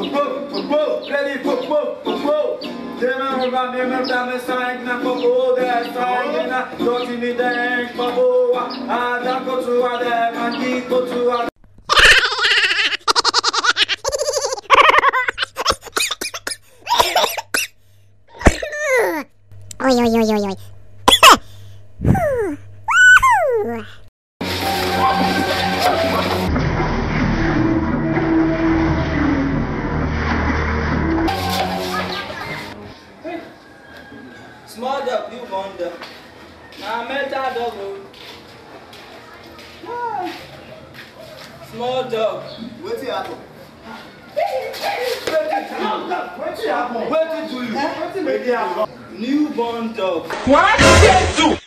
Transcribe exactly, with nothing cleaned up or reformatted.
ready for Then I'm about me, I'm a sign, I'm a go there, sign, don't you need the bubble? I don't go to other, and keep go to other. Oi, oi, oi, oi, oi. Small dog, you wonder. I met that dog. Small dog. What's it happen? What did you do? Newborn dog. What?